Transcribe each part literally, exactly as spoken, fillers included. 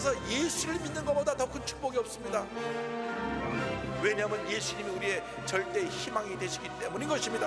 그래서 예수를 믿는 것보다 더 큰 축복이 없습니다. 왜냐하면 예수님이 우리의 절대 희망이 되시기 때문인 것입니다.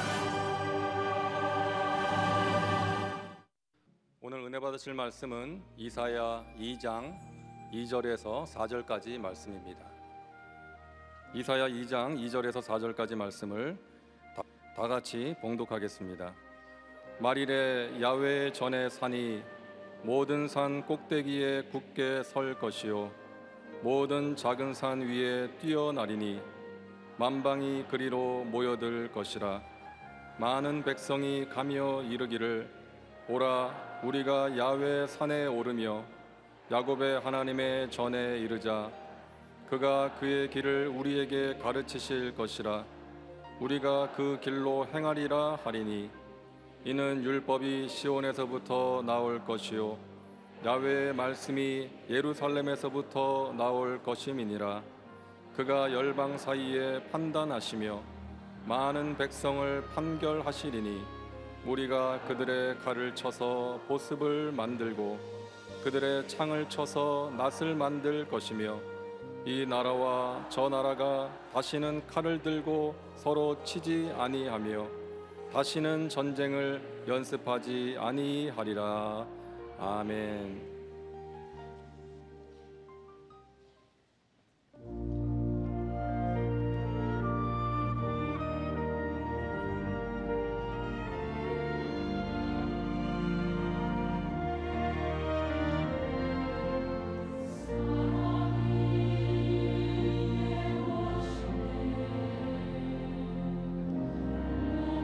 오늘 은혜 받으실 말씀은 이사야 이 장 이 절에서 사 절까지 말씀입니다. 이사야 이 장 이 절에서 사 절까지 말씀을 다, 다 같이 봉독하겠습니다. 말일에 야훼 전에 산이 모든 산 꼭대기에 굳게 설 것이요 모든 작은 산 위에 뛰어나리니 만방이 그리로 모여들 것이라. 많은 백성이 가며 이르기를 오라 우리가 야훼 산에 오르며 야곱의 하나님의 전에 이르자. 그가 그의 길을 우리에게 가르치실 것이라. 우리가 그 길로 행하리라 하리니 이는 율법이 시온에서부터 나올 것이요 야훼의 말씀이 예루살렘에서부터 나올 것임이니라. 그가 열방 사이에 판단하시며 많은 백성을 판결하시리니 우리가 그들의 칼을 쳐서 보습을 만들고 그들의 창을 쳐서 낫을 만들 것이며 이 나라와 저 나라가 다시는 칼을 들고 서로 치지 아니하며 다시는 전쟁을 연습하지 아니하리라. 아멘.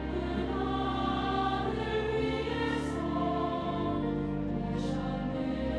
내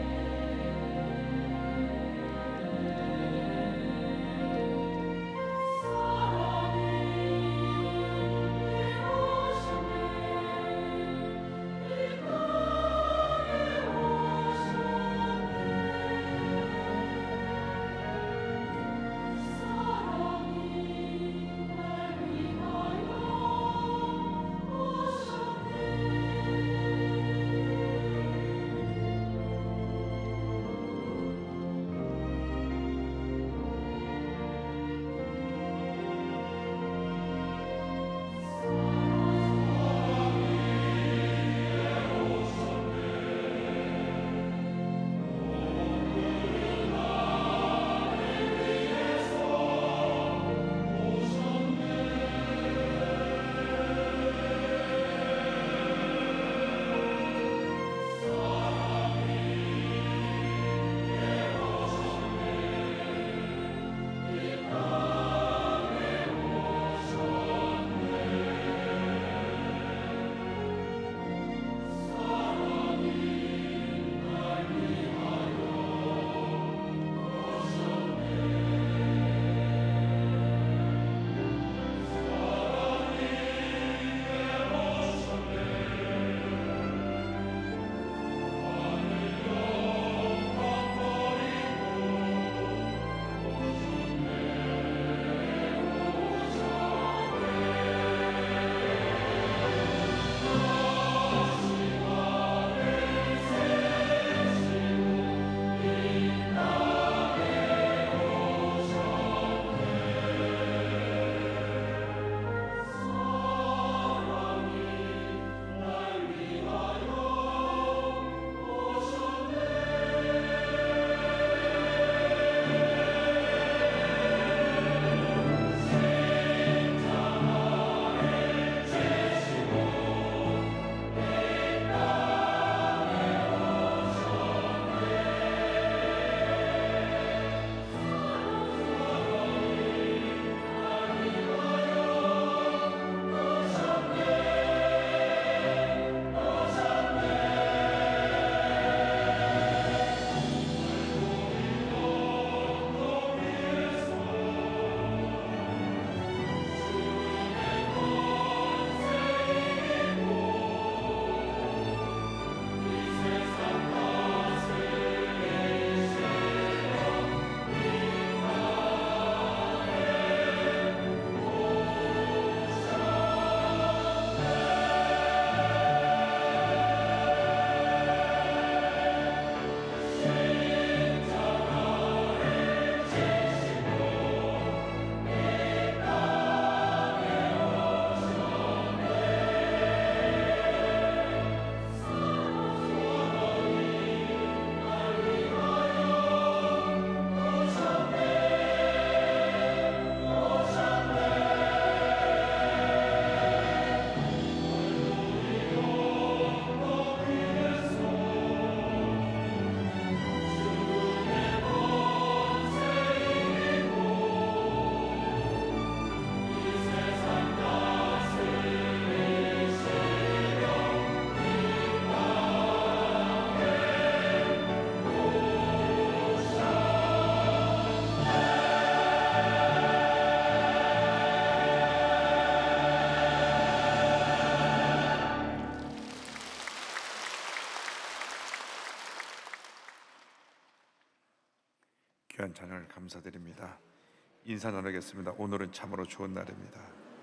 귀한 찬양을 감사드립니다. 인사 나누겠습니다. 오늘은 참으로 좋은 날입니다.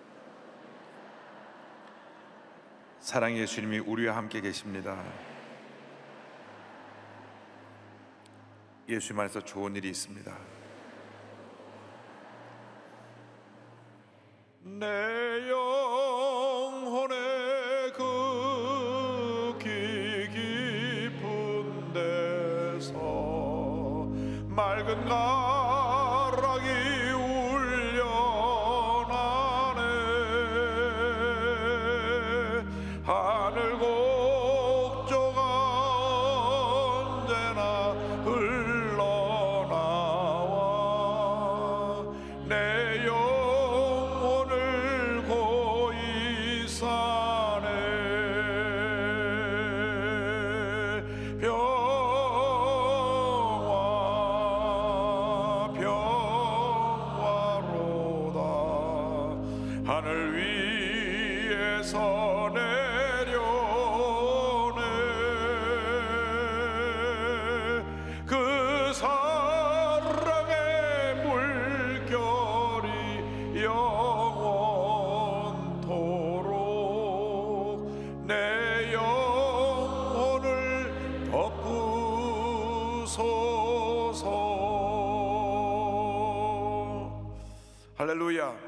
사랑의 예수님이 우리와 함께 계십니다. 예수님 안에서 좋은 일이 있습니다. 내 영혼의 극히 깊은 데서 맑은 가락이 울려나네. 하늘 곡조가 언제나 흘러나와 내 영혼을 고이 사네. 평화 평화로다. 하늘 위에서 내려오네. 그 사랑의 물결이 영원토록 내 영혼을 덮으소서. 할렐루야.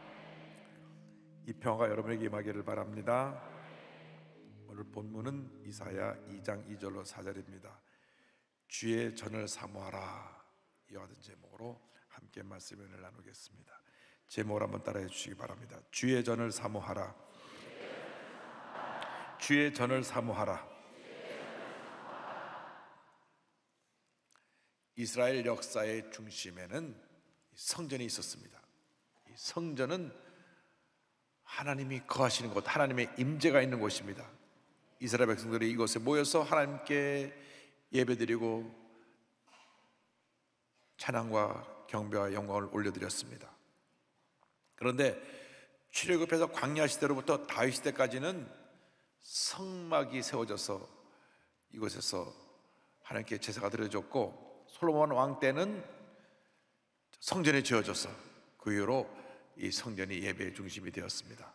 이 평화가 여러분에게 임하기를 바랍니다. 오늘 본문은 이사야 이 장 이 절로 사 절입니다. 주의 전을 사모하라, 이와 같은 제목으로 함께 말씀을 나누겠습니다. 제목을 한번 따라해 주시기 바랍니다. 주의 전을 사모하라. 주의 전을 사모하라. 이스라엘 역사의 중심에는 성전이 있었습니다. 이 성전은 하나님이 거하시는 곳, 하나님의 임재가 있는 곳입니다. 이스라엘 백성들이 이곳에 모여서 하나님께 예배드리고 찬양과 경배와 영광을 올려드렸습니다. 그런데 출애굽해서 광야 시대로부터 다윗 시대까지는 성막이 세워져서 이곳에서 하나님께 제사가 드려졌고, 솔로몬 왕 때는 성전이 지어져서 그 이후로 이 성전이 예배의 중심이 되었습니다.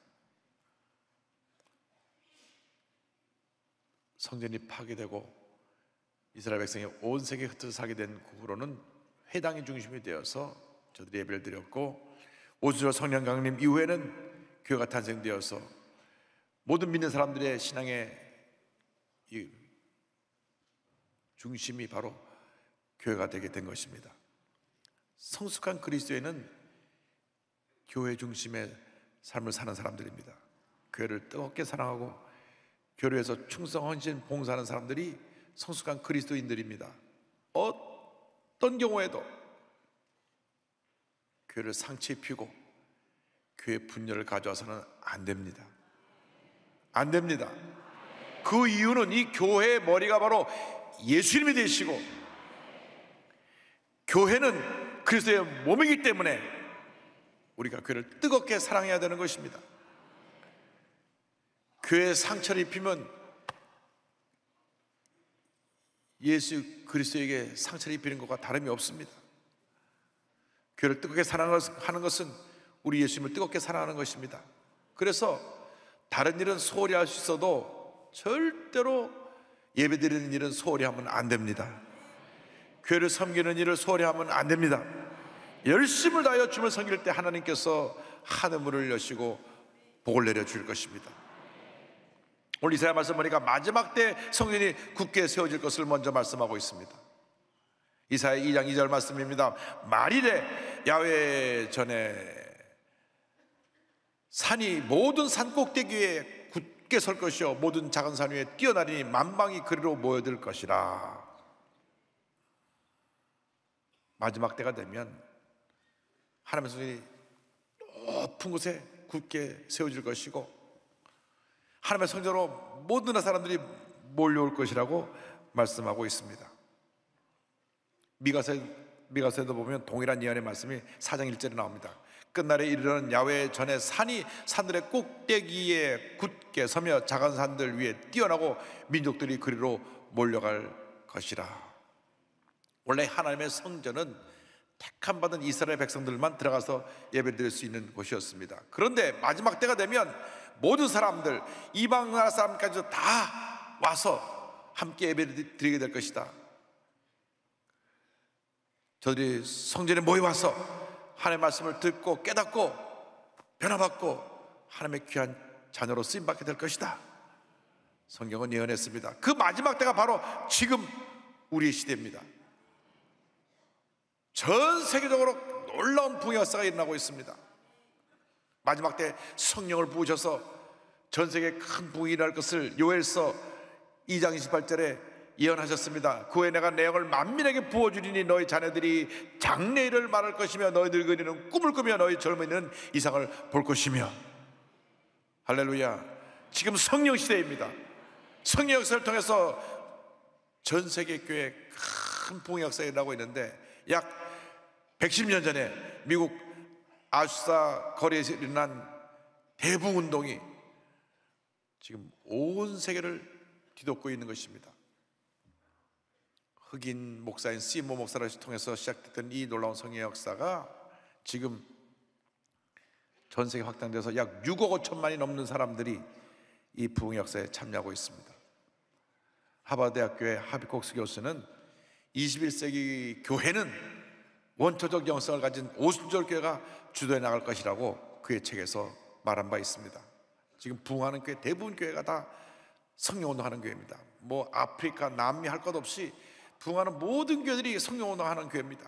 성전이 파괴되고 이스라엘 백성이 온 세계에 흩어지게 된 후로는 회당이 중심이 되어서 저들이 예배를 드렸고, 오순절 성령 강림 이후에는 교회가 탄생되어서 모든 믿는 사람들의 신앙의 이 중심이 바로 교회가 되게 된 것입니다. 성숙한 그리스도인은 교회 중심의 삶을 사는 사람들입니다. 교회를 뜨겁게 사랑하고 교회에서 충성, 헌신, 봉사하는 사람들이 성숙한 그리스도인들입니다. 어떤 경우에도 교회를 상처 입히고 교회 분열을 가져와서는 안 됩니다. 안 됩니다. 그 이유는 이 교회의 머리가 바로 예수님이 되시고 교회는 그리스도의 몸이기 때문에 우리가 교회를 뜨겁게 사랑해야 되는 것입니다. 교회에 상처를 입히면 예수 그리스도에게 상처를 입히는 것과 다름이 없습니다. 교회를 뜨겁게 사랑하는 것은 우리 예수님을 뜨겁게 사랑하는 것입니다. 그래서 다른 일은 소홀히 할 수 있어도 절대로 예배드리는 일은 소홀히 하면 안 됩니다. 교회를 섬기는 일을 소홀히 하면 안 됩니다. 열심을 다하여 주님을 섬길 때 하나님께서 하늘문을 여시고 복을 내려줄 것입니다. 오늘 이사야 말씀 보니까 마지막 때 성전이 굳게 세워질 것을 먼저 말씀하고 있습니다. 이사야 이 장 이 절 말씀입니다. 말일에 야훼 전에 산이 모든 산 꼭대기 위에 굳게 설 것이요 모든 작은 산 위에 뛰어나리니 만방이 그리로 모여들 것이라. 마지막 때가 되면 하나님의 성전이 높은 곳에 굳게 세워질 것이고 하나님의 성전으로 모든 사람들이 몰려올 것이라고 말씀하고 있습니다. 미가서, 미가서에도 보면 동일한 예언의 말씀이 사 장 일 절에 나옵니다. 끝날에 이르는 야훼 전에 산이 산들의 꼭대기에 굳게 서며 작은 산들 위에 뛰어나고 민족들이 그리로 몰려갈 것이라. 원래 하나님의 성전은 택함 받은 이스라엘 백성들만 들어가서 예배드릴 수 있는 곳이었습니다. 그런데 마지막 때가 되면 모든 사람들, 이방 나라 사람까지도 다 와서 함께 예배드리게 될 것이다. 저들이 성전에 모여와서 하나님의 말씀을 듣고 깨닫고 변화받고 하나님의 귀한 자녀로 쓰임받게 될 것이다. 성경은 예언했습니다. 그 마지막 때가 바로 지금 우리의 시대입니다. 전 세계적으로 놀라운 부흥의 역사가 일어나고 있습니다. 마지막 때 성령을 부으셔서 전 세계에 큰 부흥이 일어날 것을 요엘서 이 장 이십팔 절에 예언하셨습니다. 그 후에 내가 내영을 만민에게 부어주리니 너희 자녀들이 장래일을 말할 것이며 너희 늙은이는 꿈을 꾸며 너희 젊은이는 이상을 볼 것이며. 할렐루야. 지금 성령 시대입니다. 성령 역사를 통해서 전 세계 교회에 큰 부흥의 역사가 일어나고 있는데, 약 백십 년 전에 미국 아수사 거리에서 일어난 대부흥 운동이 지금 온 세계를 뒤덮고 있는 것입니다. 흑인 목사인 시모 목사를 통해서 시작됐던 이 놀라운 성의 역사가 지금 전 세계 확장돼서 약 육억 오천만이 넘는 사람들이 이 부흥의 역사에 참여하고 있습니다. 하버드대학교의 하비콕스 교수는 이십일 세기 교회는 원초적 영성을 가진 오순절 교회가 주도해 나갈 것이라고 그의 책에서 말한 바 있습니다. 지금 부흥하는 교회 대부분 교회가 다 성령운동하는 교회입니다. 뭐 아프리카, 남미 할 것 없이 부흥하는 모든 교회들이 성령운동하는 교회입니다.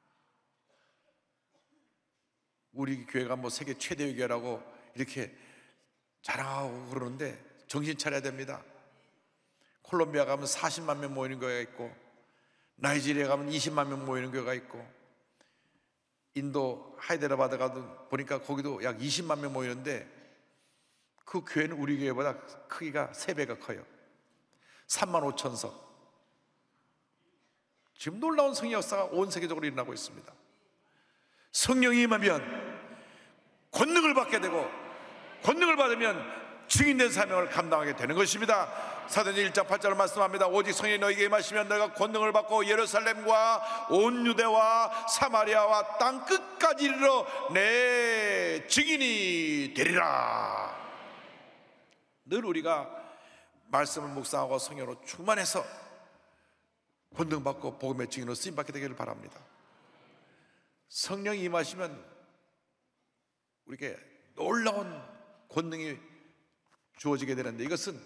우리 교회가 뭐 세계 최대의 교회라고 이렇게 자랑하고 그러는데 정신 차려야 됩니다. 콜롬비아 가면 사십만 명 모이는 교회가 있고, 나이지리아 가면 이십만 명 모이는 교회가 있고, 인도 하이데라바드 가도 보니까 거기도 약 이십만 명 모이는데 그 교회는 우리 교회보다 크기가 세 배가 커요. 삼만 오천 석. 지금 놀라운 성령 역사가 온 세계적으로 일어나고 있습니다. 성령이 임하면 권능을 받게 되고, 권능을 받으면 증인된 사명을 감당하게 되는 것입니다. 사도행전 일 장 팔 절을 말씀합니다. 오직 성령이 너희에게 임하시면 너희가 권능을 받고 예루살렘과 온 유대와 사마리아와 땅 끝까지 이르러 내 증인이 되리라. 늘 우리가 말씀을 묵상하고 성령으로 충만해서 권능 받고 복음의 증인으로 쓰임 받게 되기를 바랍니다. 성령이 임하시면 우리에게 놀라운 권능이 주어지게 되는데, 이것은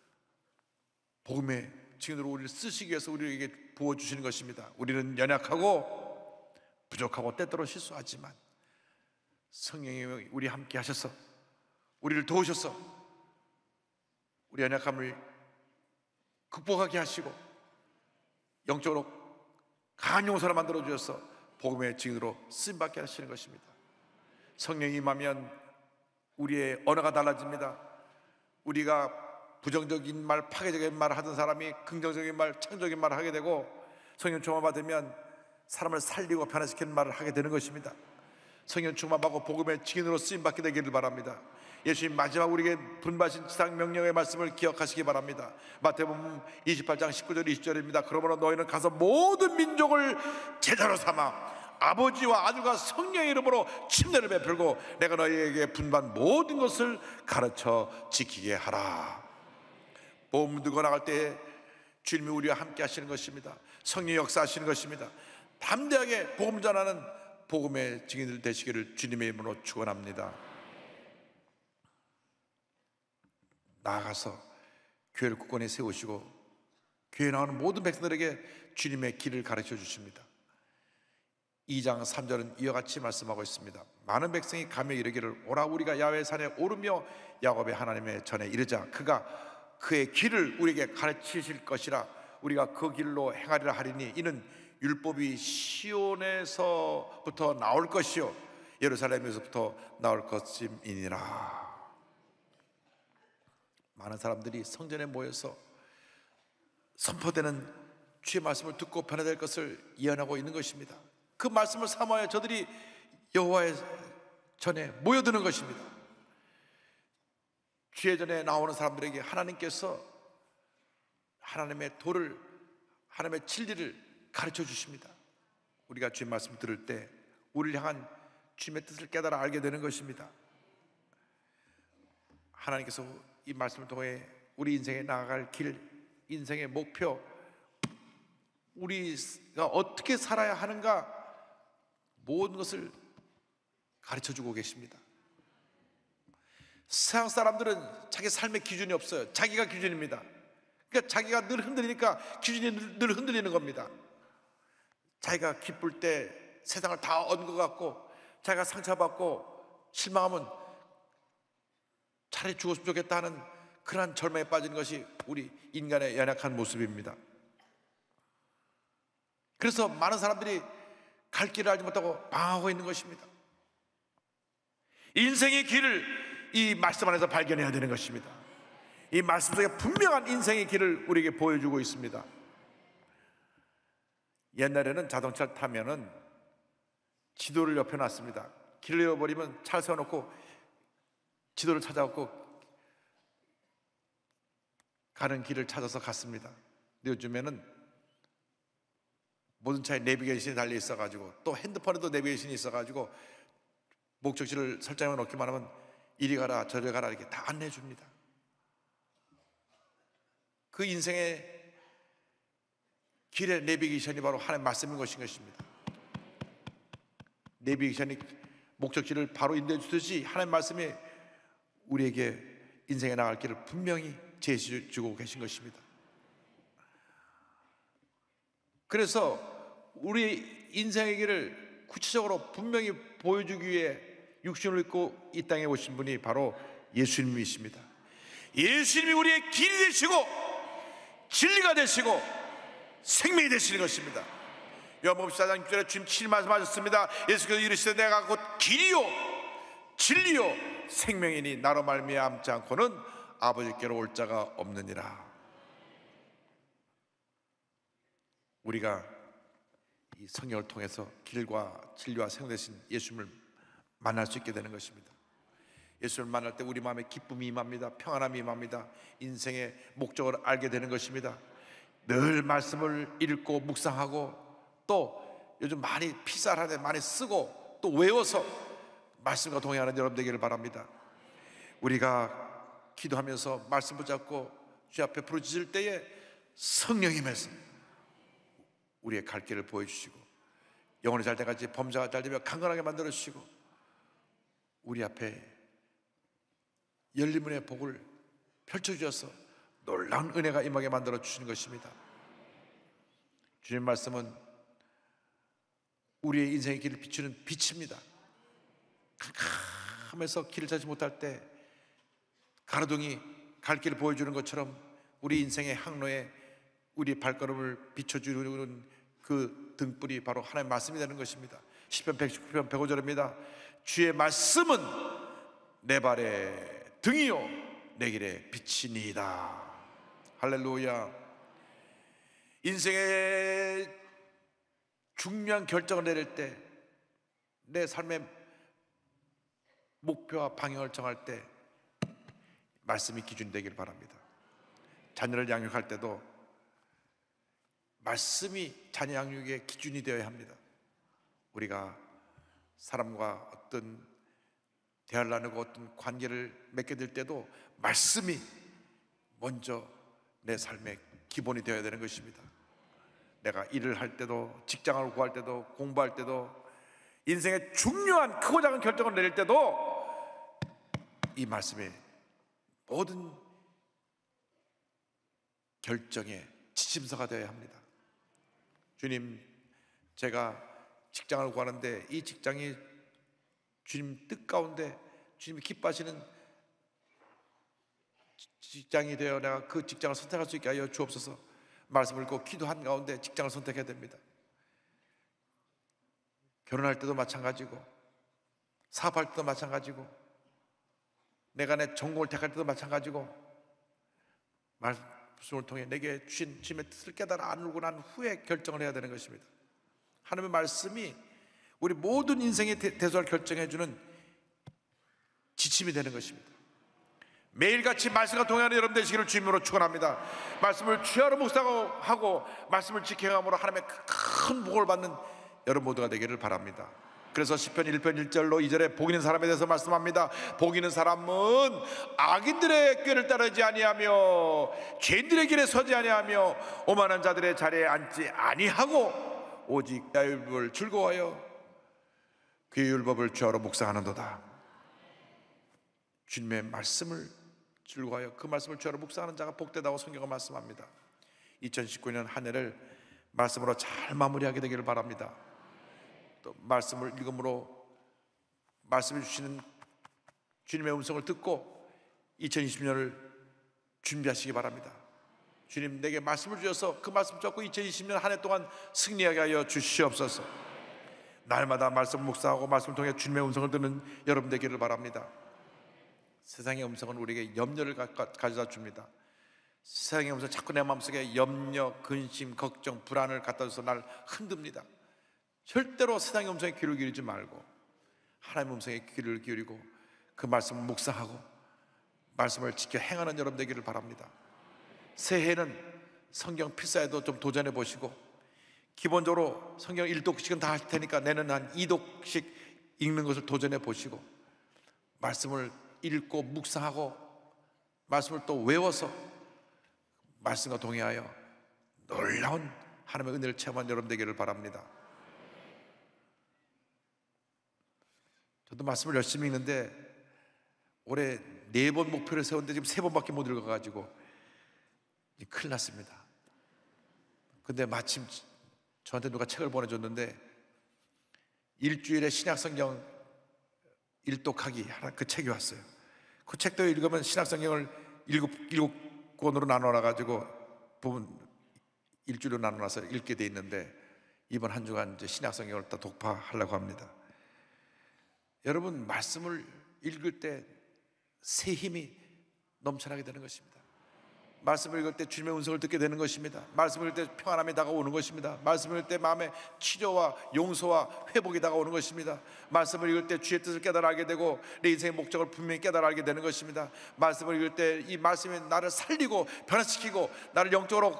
복음의 증인으로 우리를 쓰시기 위해서 우리에게 부어주시는 것입니다. 우리는 연약하고 부족하고 때때로 실수하지만 성령이 우리 함께 하셔서 우리를 도우셔서 우리 연약함을 극복하게 하시고 영적으로 강한 용사로 만들어 주셔서 복음의 증인으로 쓰임받게 하시는 것입니다. 성령이 임하면 우리의 언어가 달라집니다. 우리가 부정적인 말, 파괴적인 말을 하던 사람이 긍정적인 말, 창조적인 말을 하게 되고, 성령 충만 받으면 사람을 살리고 변화시키는 말을 하게 되는 것입니다. 성령 충만 받고 복음의 증인으로 쓰임 받게 되기를 바랍니다. 예수님 마지막 우리에게 분바신 지상 명령의 말씀을 기억하시기 바랍니다. 마태복음 이십팔 장 십구 절 이십 절입니다. 그러므로 너희는 가서 모든 민족을 제자로 삼아 아버지와 아들과 성령의 이름으로 침례를 베풀고 내가 너희에게 분반 모든 것을 가르쳐 지키게 하라. 복음 들고 나갈 때 주님이 우리와 함께 하시는 것입니다. 성령이 역사하시는 것입니다. 담대하게 복음 전하는 복음의 증인들 되시기를 주님의 이름으로 축원합니다. 나아가서 교회를 굳건히 세우시고 교회에 나오는 모든 백성들에게 주님의 길을 가르쳐 주십니다. 이 장 삼 절은 이와 같이 말씀하고 있습니다. 많은 백성이 가며 이르기를 오라 우리가 야훼 산에 오르며 야곱의 하나님의 전에 이르자 그가 그의 길을 우리에게 가르치실 것이라. 우리가 그 길로 행하리라 하리니 이는 율법이 시온에서부터 나올 것이요 예루살렘에서부터 나올 것임이니라. 많은 사람들이 성전에 모여서 선포되는 주의 말씀을 듣고 변화될 것을 예언하고 있는 것입니다. 그 말씀을 사모하여 저들이 여호와의 전에 모여드는 것입니다. 주의 전에 나오는 사람들에게 하나님께서 하나님의 도를, 하나님의 진리를 가르쳐 주십니다. 우리가 주의 말씀 들을 때 우리를 향한 주님의 뜻을 깨달아 알게 되는 것입니다. 하나님께서 이 말씀을 통해 우리 인생에 나아갈 길, 인생의 목표, 우리가 어떻게 살아야 하는가 모든 것을 가르쳐주고 계십니다. 세상 사람들은 자기 삶의 기준이 없어요. 자기가 기준입니다. 그러니까 자기가 늘 흔들리니까 기준이 늘, 늘 흔들리는 겁니다. 자기가 기쁠 때 세상을 다 얻은 것 같고, 자기가 상처받고 실망하면 차라리 죽었으면 좋겠다 하는 그러한 절망에 빠지는 것이 우리 인간의 연약한 모습입니다. 그래서 많은 사람들이 갈 길을 알지 못하고 방황하고 있는 것입니다. 인생의 길을 이 말씀 안에서 발견해야 되는 것입니다. 이 말씀 속에 분명한 인생의 길을 우리에게 보여주고 있습니다. 옛날에는 자동차를 타면은 지도를 옆에 놨습니다. 길을 잃어버리면 차를 세워놓고 지도를 찾아갖고 가는 길을 찾아서 갔습니다. 근데 요즘에는 모든 차에 내비게이션이 달려 있어가지고, 또 핸드폰에도 내비게이션이 있어가지고 목적지를 설정해 놓기만 하면 이리 가라 저리 가라 이렇게 다 안내해 줍니다. 그 인생의 길의 내비게이션이 바로 하나님의 말씀인 것인 것입니다. 내비게이션이 목적지를 바로 인도해 주듯이 하나님의 말씀이 우리에게 인생에 나갈 길을 분명히 제시해 주고 계신 것입니다. 그래서 우리 인생의 길을 구체적으로 분명히 보여주기 위해 육신을 입고 이 땅에 오신 분이 바로 예수님이십니다. 예수님이 우리의 길이 되시고 진리가 되시고 생명이 되시는 것입니다. 요한복음 사 장 육 절에 주님 친히 말씀하셨습니다. 예수께서 이르시되 내가 곧 길이요 진리요 생명이니 나로 말미암지 않고는 아버지께로 올 자가 없느니라. 우리가 이 성경을 통해서 길과 진리와 생명 되신 예수님을 만날 수 있게 되는 것입니다. 예수를 만날 때 우리 마음에 기쁨이 임합니다. 평안함이 임합니다. 인생의 목적을 알게 되는 것입니다. 늘 말씀을 읽고 묵상하고, 또 요즘 많이 피살하는데 많이 쓰고 또 외워서 말씀과 동행하는 여러분 되기를 바랍니다. 우리가 기도하면서 말씀 붙잡고 주 앞에 부르짖을 때에 성령님께서 우리의 갈 길을 보여주시고, 영혼이 잘 때까지 범사가 잘 되며 강건하게 만들어주시고, 우리 앞에 열린 문의 복을 펼쳐주셔서 놀라운 은혜가 임하게 만들어 주시는 것입니다. 주님 말씀은 우리의 인생의 길을 비추는 빛입니다. 캄캄하면서 길을 찾지 못할 때 가로등이 갈 길을 보여주는 것처럼 우리 인생의 항로에 우리 발걸음을 비춰주는 그 등불이 바로 하나님의 말씀이 되는 것입니다. 시편 백십구 편 백오 절입니다. 주의 말씀은 내 발의 등이요 내 길의 빛이니이다. 할렐루야. 인생의 중요한 결정을 내릴 때, 내 삶의 목표와 방향을 정할 때 말씀이 기준이 되길 바랍니다. 자녀를 양육할 때도 말씀이 자녀 양육의 기준이 되어야 합니다. 우리가 사람과 어떤 대화를 나누고 어떤 관계를 맺게 될 때도 말씀이 먼저 내 삶의 기본이 되어야 되는 것입니다. 내가 일을 할 때도, 직장을 구할 때도, 공부할 때도, 인생의 중요한 크고 작은 결정을 내릴 때도 이 말씀이 모든 결정의 지침서가 되어야 합니다. 주님, 제가 직장을 구하는데 이 직장이 주님 뜻 가운데 주님이 기뻐하시는 직장이 되어 내가 그 직장을 선택할 수 있게 하여 주옵소서. 말씀을 읽고 기도한 가운데 직장을 선택해야 됩니다. 결혼할 때도 마찬가지고, 사업할 때도 마찬가지고, 내가 내 전공을 택할 때도 마찬가지고, 말씀을 통해 내게 주신 주님의 뜻을 깨달아 알고 난 후에 결정을 해야 되는 것입니다. 하나님의 말씀이 우리 모든 인생의 대소를 결정해주는 지침이 되는 것입니다. 매일같이 말씀과 동행하는 여러분 되시기를 주님으로 축원합니다. 말씀을 취하로 묵상하고 말씀을 지켜감으로 하나님의 큰 복을 받는 여러분 모두가 되기를 바랍니다. 그래서 시편 일 편 일 절로 이 절에 복 있는 사람에 대해서 말씀합니다. 복 있는 사람은 악인들의 꾀를 따르지 아니하며 죄인들의 길에 서지 아니하며 오만한 자들의 자리에 앉지 아니하고 오직 나의 율법을 즐거워하여 그의 율법을 주하로 묵상하는도다. 주님의 말씀을 즐거워하여 그 말씀을 주하로 묵상하는 자가 복되다고 성경은 말씀합니다. 이천십구 년 한 해를 말씀으로 잘 마무리하게 되기를 바랍니다. 또 말씀을 읽음으로 말씀해 주시는 주님의 음성을 듣고 이천이십 년을 준비하시기 바랍니다. 주님, 내게 말씀을 주셔서 그 말씀 듣고 이천이십 년 한 해 동안 승리하게 하여 주시옵소서. 날마다 말씀 묵상하고 말씀을 통해 주님의 음성을 듣는 여러분 되기를 바랍니다. 세상의 음성은 우리에게 염려를 가져다 줍니다. 세상의 음성은 자꾸 내 마음속에 염려, 근심, 걱정, 불안을 갖다 줘서 날 흔듭니다. 절대로 세상의 음성에 귀를 기울이지 말고 하나님의 음성에 귀를 기울이고 그 말씀을 묵상하고 말씀을 지켜 행하는 여러분 되기를 바랍니다. 새해에는 성경 필사에도 좀 도전해 보시고, 기본적으로 성경 일 독씩은 다 할 테니까 내년 한 이 독씩 읽는 것을 도전해 보시고, 말씀을 읽고 묵상하고 말씀을 또 외워서 말씀과 동의하여 놀라운 하나님의 은혜를 체험한 여러분 되기를 바랍니다. 저도 말씀을 열심히 읽는데 올해 네 번 목표를 세웠는데 지금 세 번밖에 못 읽어가지고 큰일 났습니다. 근데 마침 저한테 누가 책을 보내줬는데 일주일에 신약성경 일독하기 하나, 그 책이 왔어요. 그 책도 읽으면 신약성경을 일곱, 일곱 권으로 나눠놔가지고 부분 일주일로 나눠놔서 읽게 돼 있는데 이번 한 주간 이제 신약성경을 다 독파하려고 합니다. 여러분, 말씀을 읽을 때 새 힘이 넘쳐나게 되는 것입니다. 말씀을 읽을 때 주님의 음성을 듣게 되는 것입니다. 말씀을 읽을 때 평안함이 다가오는 것입니다. 말씀을 읽을 때 마음의 치료와 용서와 회복이 다가오는 것입니다. 말씀을 읽을 때 주의 뜻을 깨달아 알게 되고 내 인생의 목적을 분명히 깨달아 알게 되는 것입니다. 말씀을 읽을 때 이 말씀이 나를 살리고 변화시키고 나를 영적으로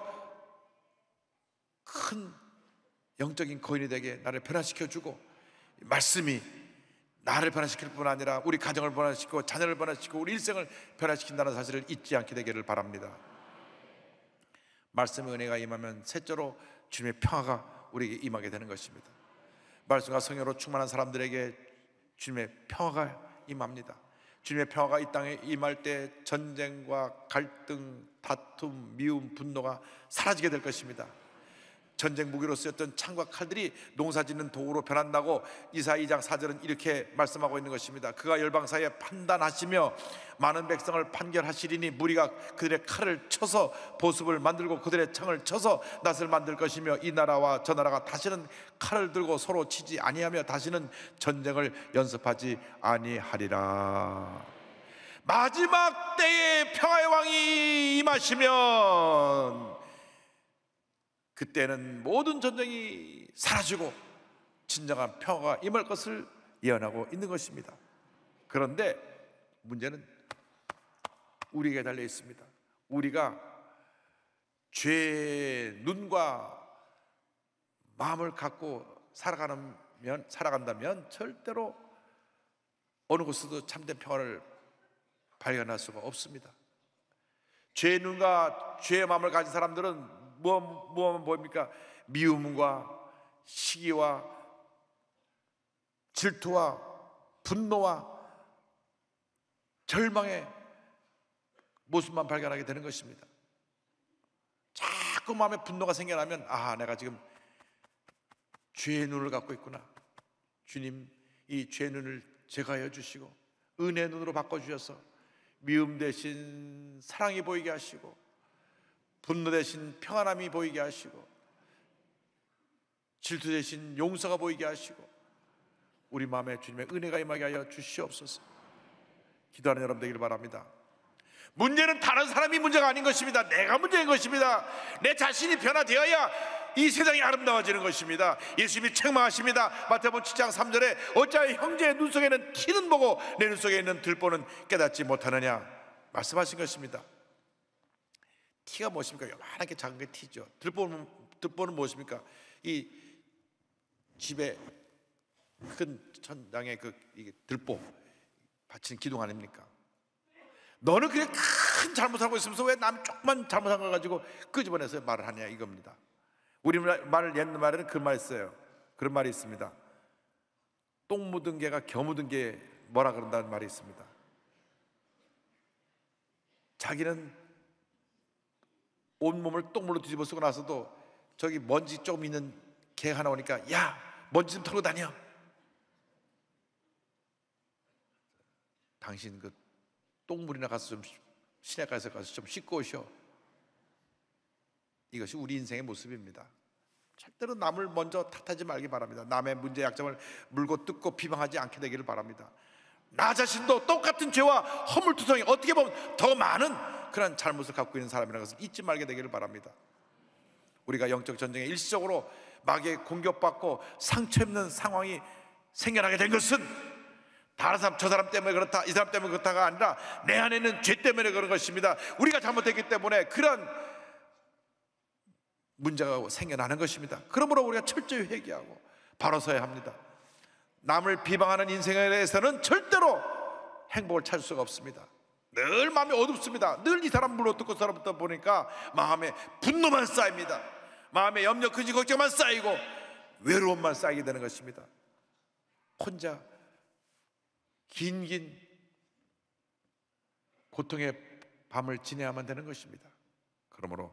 큰 영적인 거인이 되게 나를 변화시켜주고, 말씀이 나를 변화시킬 뿐 아니라 우리 가정을 변화시키고 자녀를 변화시키고 우리 일생을 변화시킨다는 사실을 잊지 않게 되기를 바랍니다. 말씀의 은혜가 임하면 셋째로 주님의 평화가 우리에게 임하게 되는 것입니다. 말씀과 성령으로 충만한 사람들에게 주님의 평화가 임합니다. 주님의 평화가 이 땅에 임할 때 전쟁과 갈등, 다툼, 미움, 분노가 사라지게 될 것입니다. 전쟁 무기로 쓰였던 창과 칼들이 농사짓는 도구로 변한다고 이사야 이 장 사 절은 이렇게 말씀하고 있는 것입니다. 그가 열방 사이에 판단하시며 많은 백성을 판결하시리니 무리가 그들의 칼을 쳐서 보습을 만들고 그들의 창을 쳐서 낫을 만들 것이며 이 나라와 저 나라가 다시는 칼을 들고 서로 치지 아니하며 다시는 전쟁을 연습하지 아니하리라. 마지막 때에 평화의 왕이 임하시면 그때는 모든 전쟁이 사라지고 진정한 평화가 임할 것을 예언하고 있는 것입니다. 그런데 문제는 우리에게 달려 있습니다. 우리가 죄의 눈과 마음을 갖고 살아가면, 살아간다면 절대로 어느 곳에서도 참된 평화를 발견할 수가 없습니다. 죄의 눈과 죄의 마음을 가진 사람들은 무엇, 무엇 뭡니까? 미움과 시기와 질투와 분노와 절망의 모습만 발견하게 되는 것입니다. 자꾸 마음에 분노가 생겨나면 아, 내가 지금 죄의 눈을 갖고 있구나. 주님, 이 죄의 눈을 제거하여 주시고 은혜의 눈으로 바꿔주셔서 미움 대신 사랑이 보이게 하시고 분노 대신 평안함이 보이게 하시고 질투 대신 용서가 보이게 하시고 우리 마음에 주님의 은혜가 임하게 하여 주시옵소서. 기도하는 여러분 되기를 바랍니다. 문제는 다른 사람이 문제가 아닌 것입니다. 내가 문제인 것입니다. 내 자신이 변화되어야 이 세상이 아름다워지는 것입니다. 예수님이 책망하십니다. 마태복음 칠 장 삼 절에 어찌하여 형제의 눈 속에는 티는 보고 내 눈 속에 있는 들보는 깨닫지 못하느냐 말씀하신 것입니다. 티가 무엇입니까? 요만하게 작은 게 티죠. 들보는, 들보는 무엇입니까? 이 집에 큰 천장에 그 이게 들보 받친 기둥 아닙니까? 너는 그냥 큰 잘못하고 있으면서 왜 남 조금만 잘못한 걸 가지고 끄집어내서 말을 하냐 이겁니다. 우리말 옛말에는 그런 말이 있어요. 그런 말이 있습니다. 똥 묻은 개가 겨 묻은 개 뭐라 그런다는 말이 있습니다. 자기는 온몸을 똥물로 뒤집어 쓰고 나서도 저기 먼지 조금 있는 개 하나 오니까 야 먼지 좀 털고 다녀. 당신 그 똥물이나 가서 좀 시내가에서 가서 좀 씻고 오셔. 이것이 우리 인생의 모습입니다. 절대로 남을 먼저 탓하지 말기 바랍니다. 남의 문제 약점을 물고 뜯고 비방하지 않게 되기를 바랍니다. 나 자신도 똑같은 죄와 허물투성이 어떻게 보면 더 많은 그런 잘못을 갖고 있는 사람이라는 것을 잊지 말게 되기를 바랍니다. 우리가 영적 전쟁에 일시적으로 마귀에 공격받고 상처 입는 상황이 생겨나게 된 것은 다른 사람, 저 사람 때문에 그렇다, 이 사람 때문에 그렇다가 아니라 내 안에 있는 죄 때문에 그런 것입니다. 우리가 잘못했기 때문에 그런 문제가 생겨나는 것입니다. 그러므로 우리가 철저히 회개하고 바로 서야 합니다. 남을 비방하는 인생에 대해서는 절대로 행복을 찾을 수가 없습니다. 늘 마음이 어둡습니다. 늘 이 사람 물어뜯고 사람 듣다 보니까 마음에 분노만 쌓입니다. 마음에 염려, 근심, 걱정만 쌓이고 외로움만 쌓이게 되는 것입니다. 혼자 긴긴 고통의 밤을 지내야만 되는 것입니다. 그러므로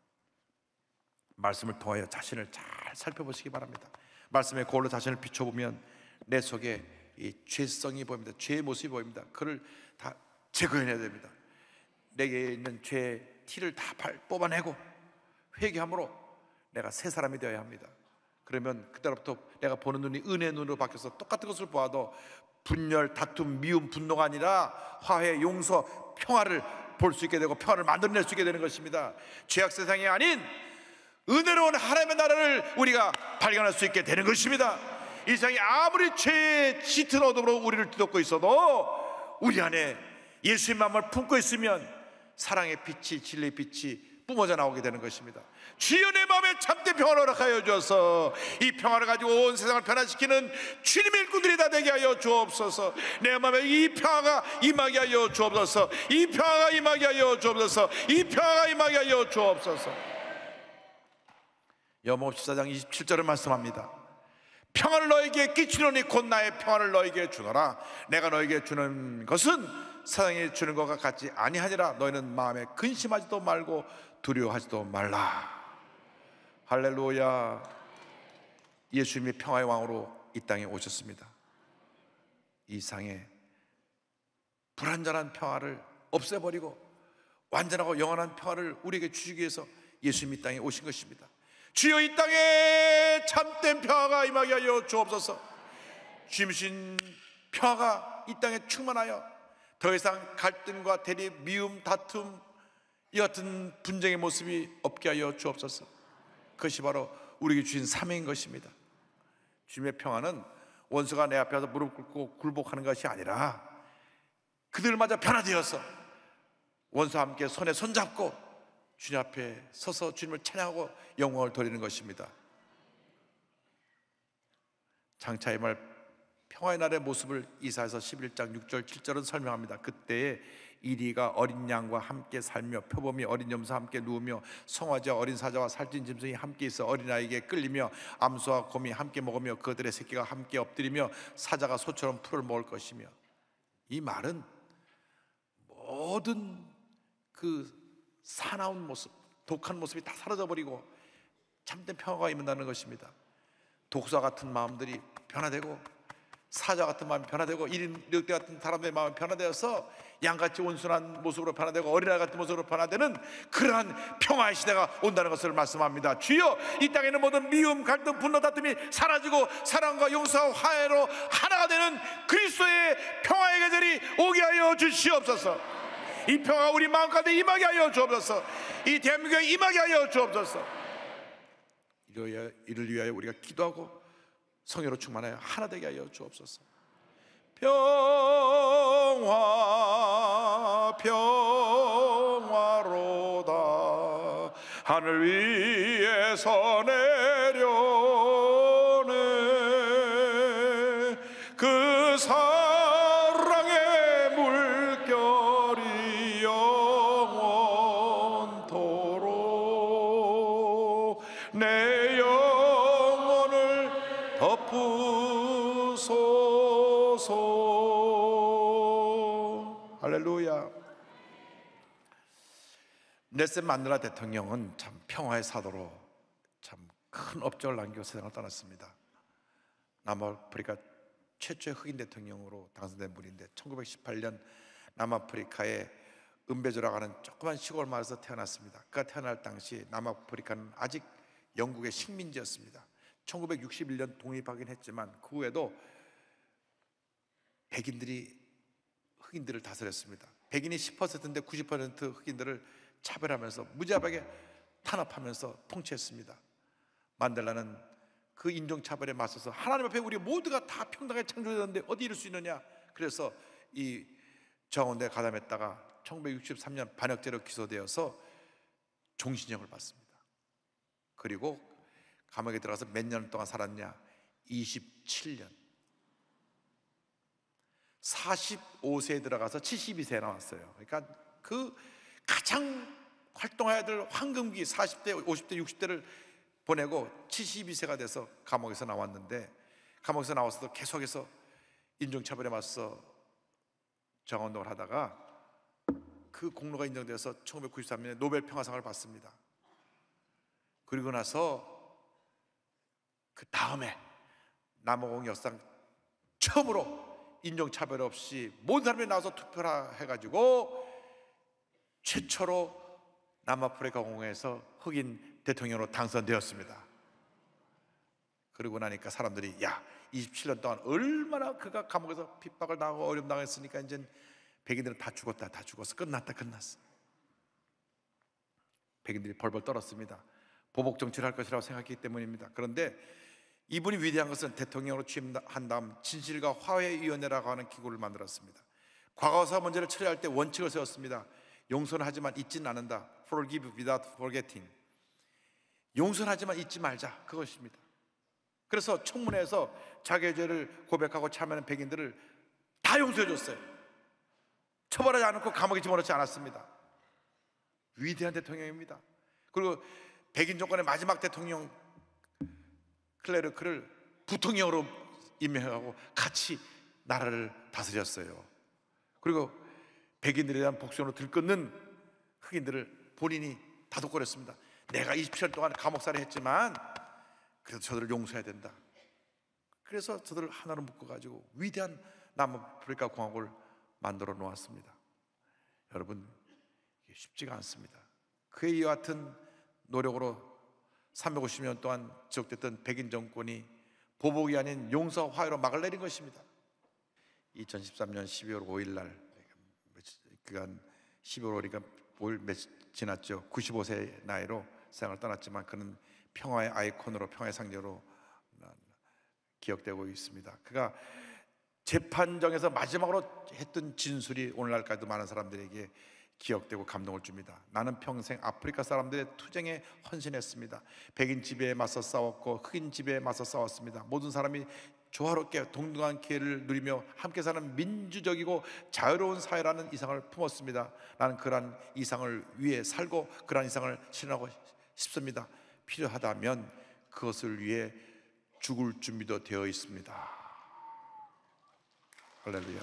말씀을 통하여 자신을 잘 살펴보시기 바랍니다. 말씀의 거울로 자신을 비춰보면 내 속에 이 죄성이 보입니다. 죄의 모습이 보입니다. 그를 다 제거해내야 됩니다. 내게 있는 죄의 티를 다 뽑아내고 회개함으로 내가 새 사람이 되어야 합니다. 그러면 그때부터 내가 보는 눈이 은혜의 눈으로 바뀌어서 똑같은 것을 보아도 분열, 다툼, 미움, 분노가 아니라 화해, 용서, 평화를 볼 수 있게 되고 평화를 만들어낼 수 있게 되는 것입니다. 죄악 세상이 아닌 은혜로운 하나님의 나라를 우리가 발견할 수 있게 되는 것입니다. 이 세상이 아무리 죄의 짙은 어둠으로 우리를 뒤덮고 있어도 우리 안에 예수의 마음을 품고 있으면 사랑의 빛이, 진리의 빛이 뿜어져 나오게 되는 것입니다. 주여 내 마음에 참된 평화를 허락하여 주어서 이 평화를 가지고 온 세상을 변화시키는 주님의 일꾼들이 다 되게 하여 주옵소서. 내 마음에 이 평화가 임하게 하여 주옵소서. 이 평화가 임하게 하여 주옵소서. 이 평화가 임하게 하여 주옵소서. 요한복음 십사 장 이십칠 절을 말씀합니다. 평화를 너에게 끼치노니 곧 나의 평화를 너에게 주노라. 내가 너에게 주는 것은 세상에 주는 것과 같지 아니하니라. 너희는 마음에 근심하지도 말고 두려워하지도 말라. 할렐루야. 예수님이 평화의 왕으로 이 땅에 오셨습니다. 이 상에 불완전한 평화를 없애버리고 완전하고 영원한 평화를 우리에게 주시기 위해서 예수님이 이 땅에 오신 것입니다. 주여 이 땅에 참된 평화가 임하게 하여 주옵소서. 주님이신 평화가 이 땅에 충만하여 더 이상 갈등과 대립, 미움, 다툼 이 같은 분쟁의 모습이 없게 하여 주옵소서. 그것이 바로 우리에게 주신 사명인 것입니다. 주님의 평화는 원수가 내 앞에서 무릎 꿇고 굴복하는 것이 아니라 그들마저 변화되어서 원수와 함께 손에 손잡고 주님 앞에 서서 주님을 찬양하고 영광을 돌리는 것입니다. 장차의 말 평화의 날의 모습을 이사야서 십일 장 육 절 칠 절은 설명합니다. 그때에 이리가 어린 양과 함께 살며 표범이 어린 염소와 함께 누우며 송아지와 어린 사자와 살찐 짐승이 함께 있어 어린아이에게 끌리며 암소와 곰이 함께 먹으며 그들의 새끼가 함께 엎드리며 사자가 소처럼 풀을 먹을 것이며. 이 말은 모든 그 사나운 모습, 독한 모습이 다 사라져버리고 참된 평화가 임한다는 것입니다. 독사 같은 마음들이 변화되고 사자 같은 마음이 변화되고 일인 늑대 같은 사람들의 마음이 변화되어서 양같이 온순한 모습으로 변화되고 어린아이 같은 모습으로 변화되는 그러한 평화의 시대가 온다는 것을 말씀합니다. 주여 이 땅에 있는 모든 미움, 갈등, 분노, 다툼이 사라지고 사랑과 용서와 화해로 하나가 되는 그리스도의 평화의 계절이 오게 하여 주시옵소서. 이 평화가 우리 마음 가운데 임하게 하여 주옵소서. 이 대한민국에 임하게 하여 주옵소서. 이를 위하여 우리가 기도하고 성령으로 충만하여 하나 되게 하여 주옵소서. 평화 평화로다 하늘 위에서 내려오는 내 영혼을 덮으소서. 할렐루야. 넬슨 만델라 대통령은 참 평화의 사도로 참 큰 업적을 남기고 세상을 떠났습니다. 남아프리카 최초의 흑인 대통령으로 당선된 분인데 천구백십팔 년 남아프리카의 은베조라고 하는 조그만 시골 마을에서 태어났습니다. 그가 태어날 당시 남아프리카는 아직 영국의 식민지였습니다. 천구백육십일 년 독립하긴 했지만 그 후에도 백인들이 흑인들을 다스렸습니다. 백인이 십 퍼센트인데 구십 퍼센트 흑인들을 차별하면서 무자비하게 탄압하면서 통치했습니다. 만델라는 그 인종차별에 맞서서 하나님 앞에 우리 모두가 다 평등하게 창조되었는데 어디 이럴 수 있느냐, 그래서 이 정원대에 가담했다가 천구백육십삼 년 반역죄로 기소되어서 종신형을 받습니다. 그리고 감옥에 들어가서 몇 년 동안 살았냐? 이십칠 년. 사십오 세에 들어가서 칠십이 세에 나왔어요. 그러니까 그 가장 활동해야 될 황금기 사십 대, 오십 대, 육십 대를 보내고 칠십이 세가 돼서 감옥에서 나왔는데, 감옥에서 나와서도 계속해서 인종차별에 맞서 정언동을 하다가 그 공로가 인정돼서 천구백구십삼 년에 노벨 평화상을 받습니다. 그리고 나서 그 다음에 남아공 역사상 처음으로 인종차별 없이 모든 사람이 나와서 투표를 해가지고 최초로 남아프리카 공화에서 흑인 대통령으로 당선되었습니다. 그러고 나니까 사람들이 야, 이십칠 년 동안 얼마나 그가 감옥에서 핍박을 당하고 어려움 당했으니까 이제 백인들은 다 죽었다, 다 죽었어, 끝났다, 끝났어. 백인들이 벌벌 떨었습니다. 보복 정치를 할 것이라고 생각했기 때문입니다. 그런데 이분이 위대한 것은 대통령으로 취임한 다음 진실과 화해위원회라고 하는 기구를 만들었습니다. 과거사 문제를 처리할 때 원칙을 세웠습니다. 용서는 하지만 잊지는 않는다. Forgive without forgetting. 용서는 하지만 잊지 말자, 그것입니다. 그래서 청문회에서 자기의 죄를 고백하고 참여하는 백인들을 다 용서해 줬어요. 처벌하지 않고 감옥에 집어넣지 않았습니다. 위대한 대통령입니다. 그리고 백인 정권의 마지막 대통령 클레르크를 부통령으로 임명하고 같이 나라를 다스렸어요. 그리고 백인들에 대한 복수로 들끓는 흑인들을 본인이 다독거렸습니다. 내가 이십칠 년 동안 감옥살이 했지만 그래도 저들을 용서해야 된다. 그래서 저들을 하나로 묶어가지고 위대한 남아프리카 공화국을 만들어 놓았습니다. 여러분, 이게 쉽지가 않습니다. 그에 이와 같은 노력으로 삼백오십 년 동안 지속됐던 백인 정권이 보복이 아닌 용서와 화해로 막을 내린 것입니다. 이천십삼 년 십이월 오일 날, 그간 십이월 오일이니까 오일 며칠 지났죠. 구십오 세 나이로 세상을 떠났지만 그는 평화의 아이콘으로, 평화의 상징으로 기억되고 있습니다. 그가 재판정에서 마지막으로 했던 진술이 오늘날까지도 많은 사람들에게 기억되고 감동을 줍니다. 나는 평생 아프리카 사람들의 투쟁에 헌신했습니다. 백인 지배에 맞서 싸웠고 흑인 지배에 맞서 싸웠습니다. 모든 사람이 조화롭게 동등한 기회를 누리며 함께 사는 민주적이고 자유로운 사회라는 이상을 품었습니다. 나는 그러한 이상을 위해 살고 그러한 이상을 실현하고 싶습니다. 필요하다면 그것을 위해 죽을 준비도 되어 있습니다. 할렐루야.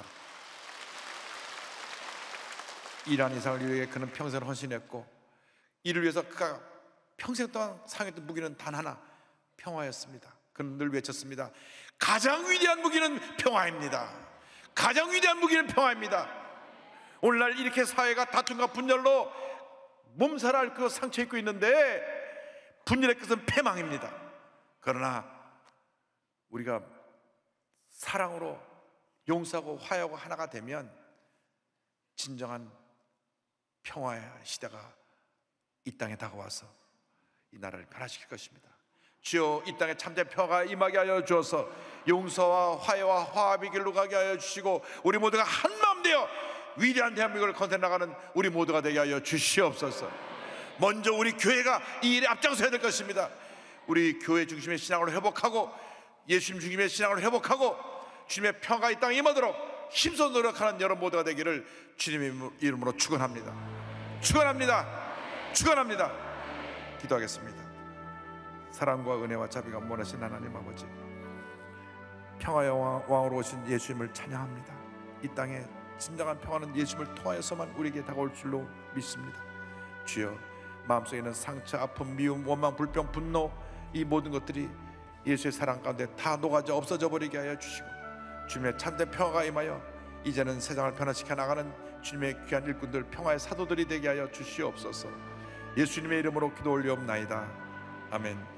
이러한 이상을 위해 그는 평생을 헌신했고, 이를 위해서 그가 평생 동안 사용했던 무기는 단 하나, 평화였습니다. 그는 늘 외쳤습니다. 가장 위대한 무기는 평화입니다. 가장 위대한 무기는 평화입니다. 오늘날 이렇게 사회가 다툼과 분열로 몸살을 앓고 상처 입고 있는데 분열의 끝은 패망입니다. 그러나 우리가 사랑으로 용서하고 화해하고 하나가 되면 진정한 평화의 시대가 이 땅에 다가와서 이 나라를 변화시킬 것입니다. 주여, 이 땅에 참된 평화가 임하게 하여 주어서 용서와 화해와 화합의 길로 가게 하여 주시고 우리 모두가 한마음 되어 위대한 대한민국을 건설해 나가는 우리 모두가 되게 하여 주시옵소서. 먼저 우리 교회가 이 일에 앞장서야 될 것입니다. 우리 교회 중심의 신앙을 회복하고 예수님 중심의 신앙을 회복하고 주님의 평화가 이 땅에 임하도록 힘써 노력하는 여러분 모두가 되기를 주님의 이름으로 축원합니다. 축원합니다. 축원합니다. 기도하겠습니다. 사랑과 은혜와 자비가 원하신 하나님 아버지, 평화의 왕으로 오신 예수님을 찬양합니다. 이 땅에 진정한 평화는 예수님을 통하여서만 우리에게 다가올 줄로 믿습니다. 주여, 마음속에 있는 상처, 아픔, 미움, 원망, 불평, 분노, 이 모든 것들이 예수의 사랑 가운데 다 녹아져 없어져 버리게 하여 주시고, 주님의 참된 평화가 임하여 이제는 세상을 변화시켜 나가는 주님의 귀한 일꾼들, 평화의 사도들이 되게 하여 주시옵소서. 예수님의 이름으로 기도 올리옵나이다. 아멘.